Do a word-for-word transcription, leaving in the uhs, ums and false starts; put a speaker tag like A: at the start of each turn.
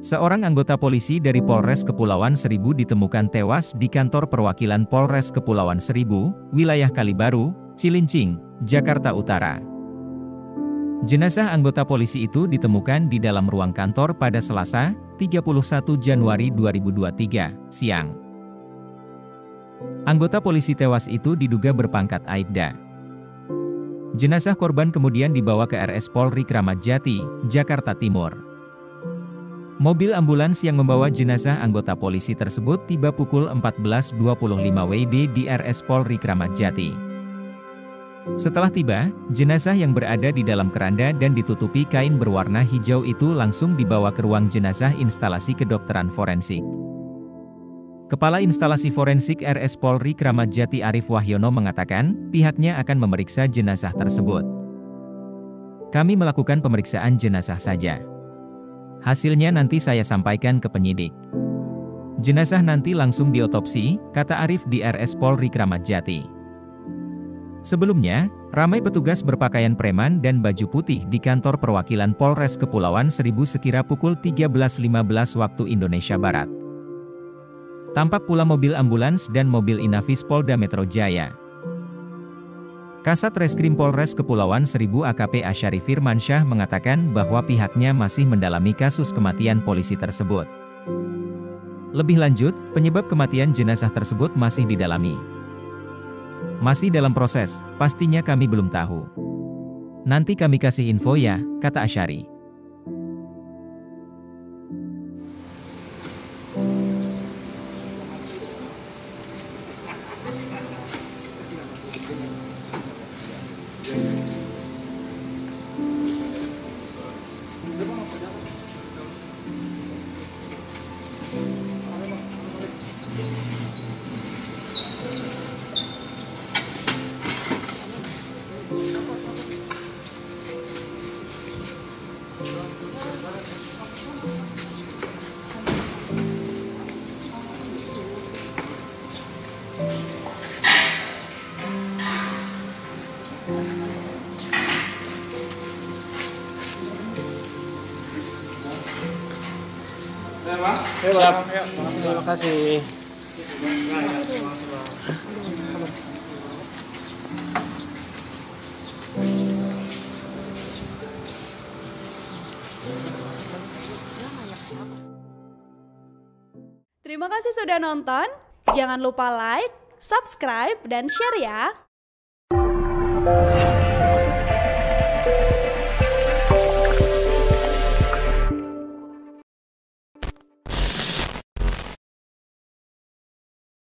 A: Seorang anggota polisi dari Polres Kepulauan Seribu ditemukan tewas di kantor perwakilan Polres Kepulauan Seribu, wilayah Kalibaru, Cilincing, Jakarta Utara. Jenazah anggota polisi itu ditemukan di dalam ruang kantor pada Selasa, tiga puluh satu Januari dua ribu dua puluh tiga, siang. Anggota polisi tewas itu diduga berpangkat Aibda. Jenazah korban kemudian dibawa ke R S Polri Kramat Jati, Jakarta Timur. Mobil ambulans yang membawa jenazah anggota polisi tersebut tiba pukul empat belas dua puluh lima W B di R S Polri Kramat Jati. Setelah tiba, jenazah yang berada di dalam keranda dan ditutupi kain berwarna hijau itu langsung dibawa ke ruang jenazah instalasi kedokteran forensik. Kepala Instalasi Forensik R S Polri Kramat Jati Arief Wahyono mengatakan, pihaknya akan memeriksa jenazah tersebut. Kami melakukan pemeriksaan jenazah saja. Hasilnya nanti saya sampaikan ke penyidik. Jenazah nanti langsung diotopsi, kata Arief di R S Polri Kramat Jati. Sebelumnya, ramai petugas berpakaian preman dan baju putih di kantor perwakilan Polres Kepulauan Seribu sekira pukul tiga belas lima belas waktu Indonesia Barat. Tampak pula mobil ambulans dan mobil Inafis Polda Metro Jaya. Kasat Reskrim Polres Kepulauan Seribu A K P Asyari Firmansyah mengatakan bahwa pihaknya masih mendalami kasus kematian polisi tersebut. Lebih lanjut, penyebab kematian jenazah tersebut masih didalami. Masih dalam proses, pastinya kami belum tahu. Nanti kami kasih info ya, kata Asyari.
B: Siap. Terima kasih.
C: Terima kasih sudah nonton. Jangan lupa like, subscribe, dan share ya.